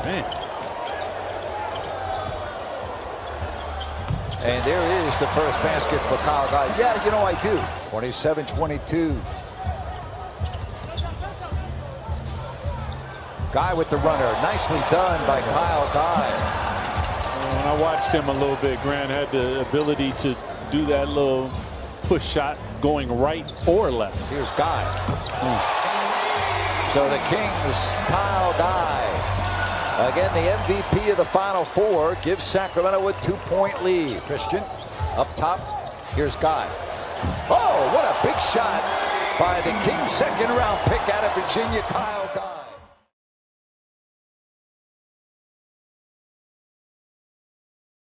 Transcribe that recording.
Man. And there is the first basket for Kyle Guy. Yeah, you know I do. 27-22. Guy with the runner. Nicely done by Kyle Guy. When I watched him a little bit, Grant had the ability to do that little push shot going right or left. Here's Guy. So the Kings, Kyle Guy. Again, the MVP of the Final Four gives Sacramento a 2-point lead. Christian, up top. Here's Guy. Oh, what a big shot by the Kings' second-round pick out of Virginia, Kyle Guy.